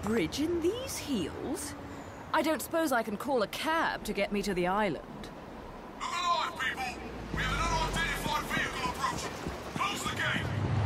bridge in these heels? I don't suppose I can call a cab to get me to the island. Look alive, people! We have an unidentified vehicle approaching. Close the gate!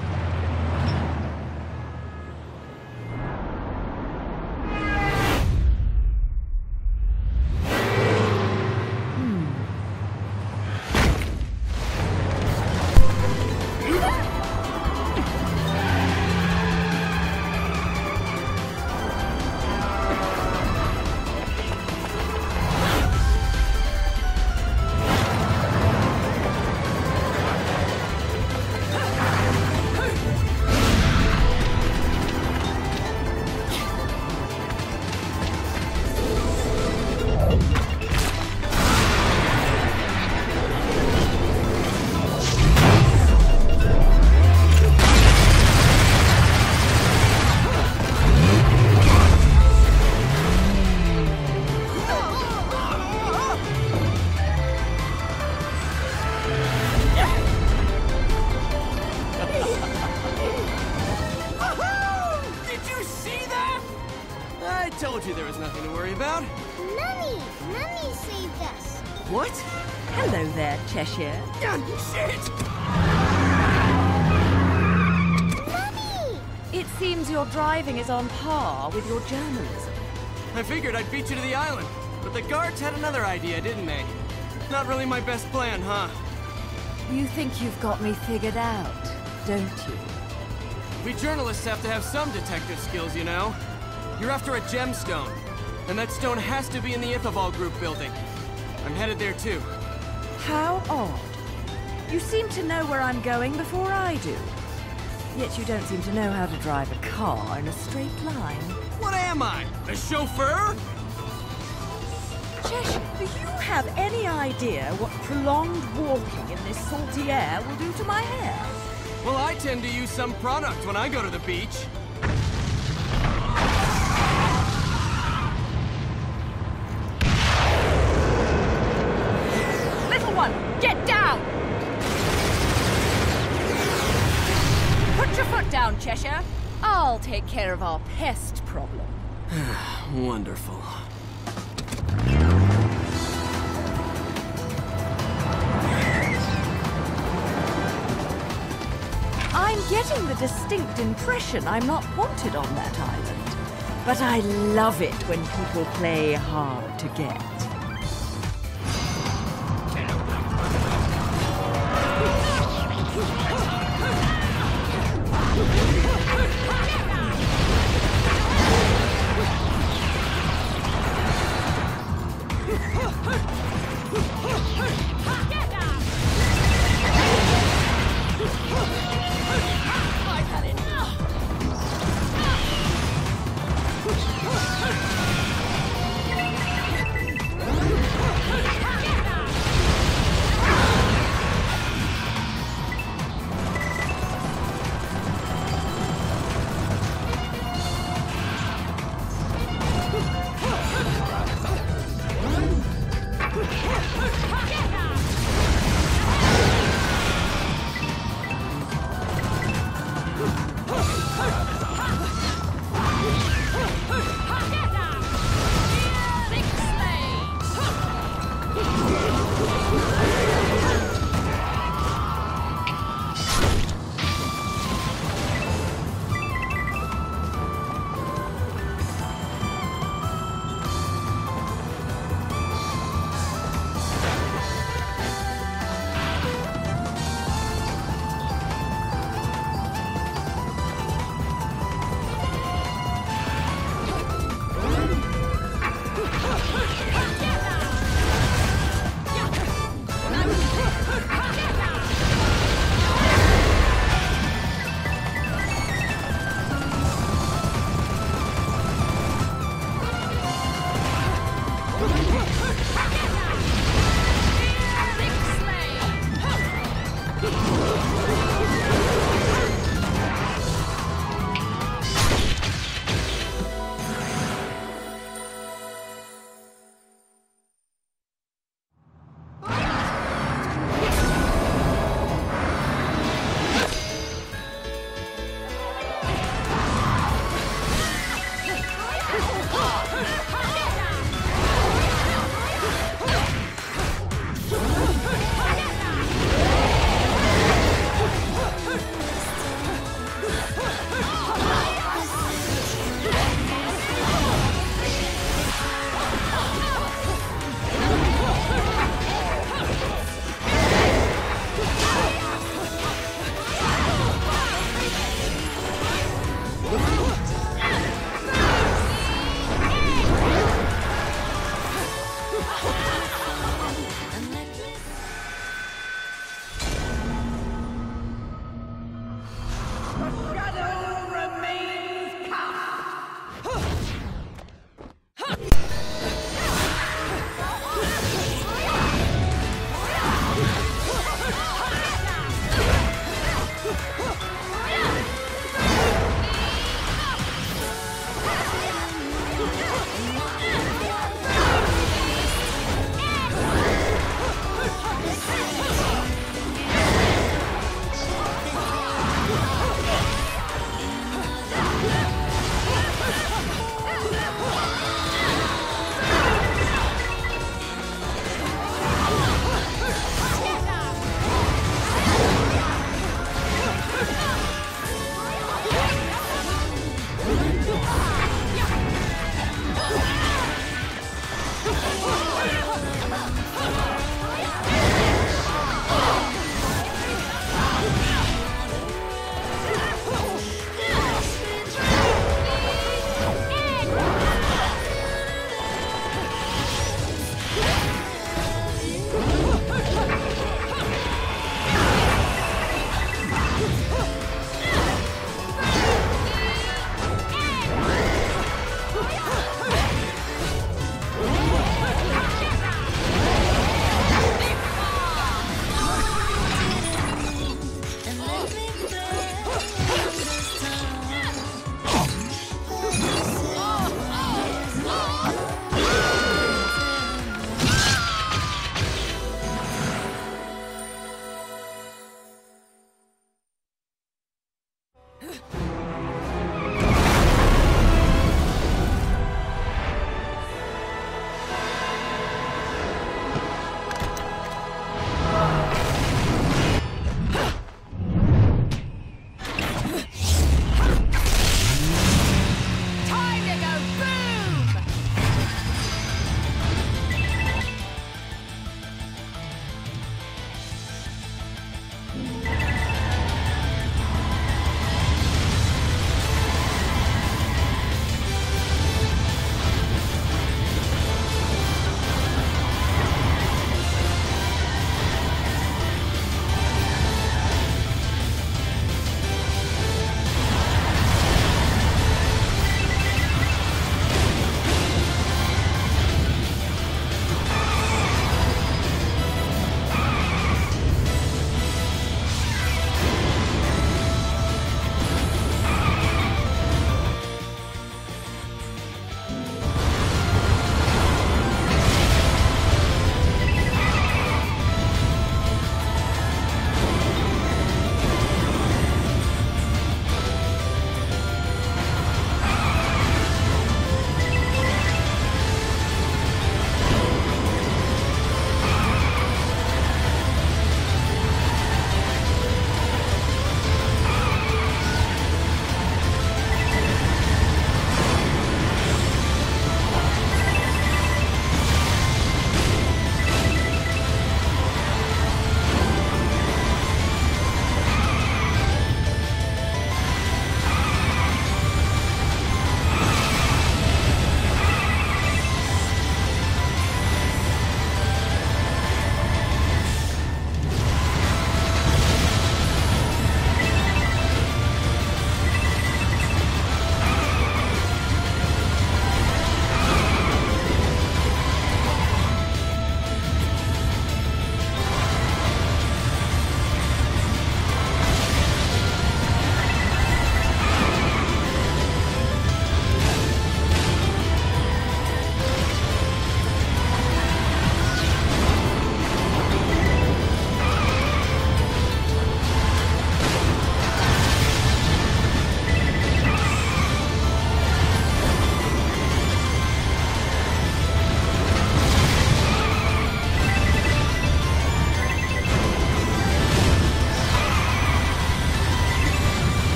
I told you there was nothing to worry about. Mummy! Mummy saved us. What? Hello there, Cheshire. Shit! Mummy! It seems your driving is on par with your journalism. I figured I'd beat you to the island, but the guards had another idea, didn't they? Not really my best plan, huh? You think you've got me figured out, don't you? We journalists have to have some detective skills, you know? You're after a gemstone, and that stone has to be in the Ithabal group building. I'm headed there too. How odd. You seem to know where I'm going before I do. Yet you don't seem to know how to drive a car in a straight line. What am I? A chauffeur? Cheshire, do you have any idea what prolonged walking in this salty air will do to my hair? Well, I tend to use some product when I go to the beach. Little one, get down! Put your foot down, Cheshire. I'll take care of our pest problem. Wonderful. I'm getting the distinct impression I'm not wanted on that island. But I love it when people play hard to get.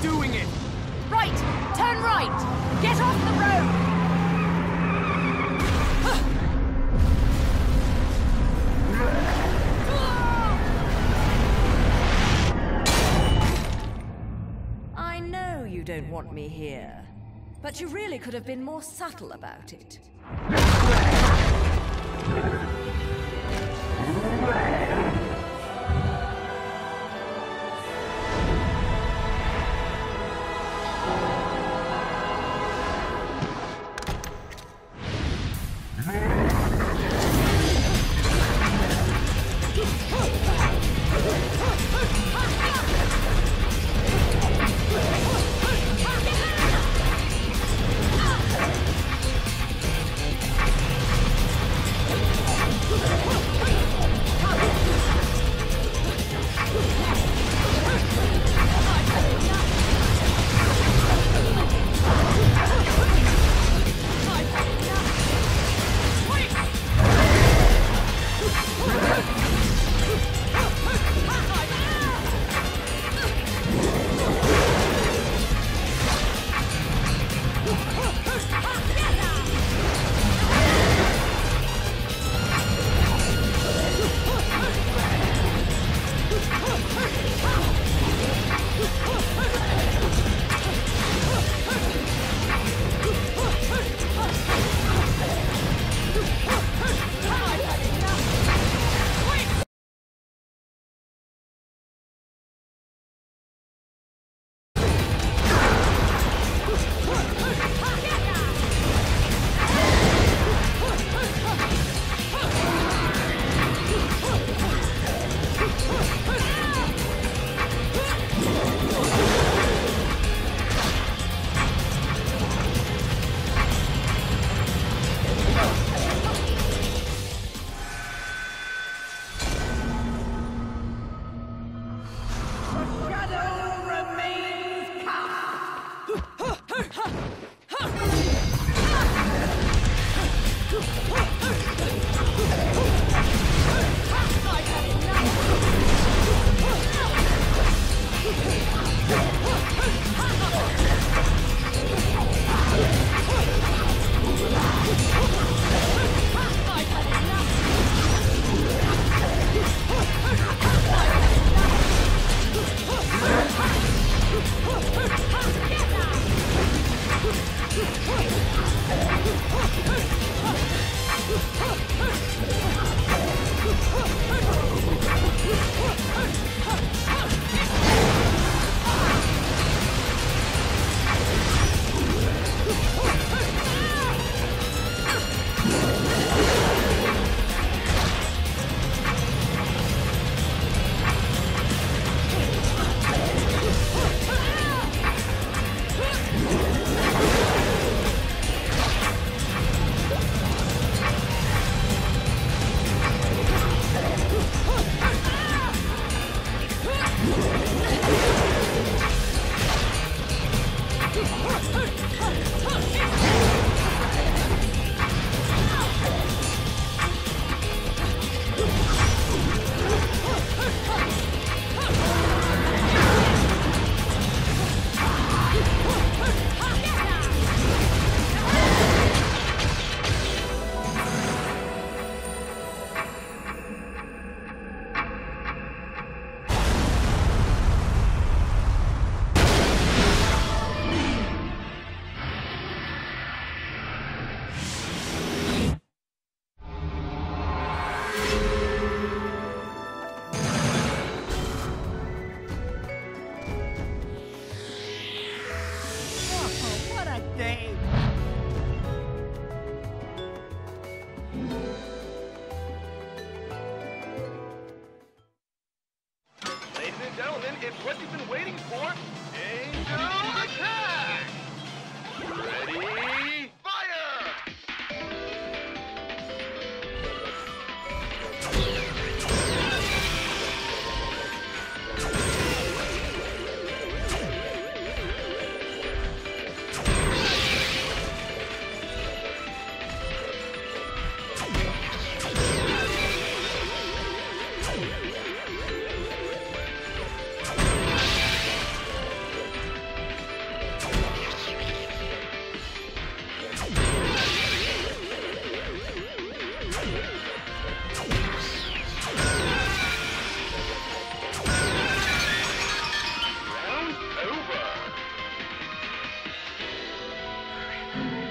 doing it! Right! Turn right! Get off the road! I know you don't want me here, but you really could have been more subtle about it. It's what you've been waiting for. Angel attack! Ready, fire! Round over.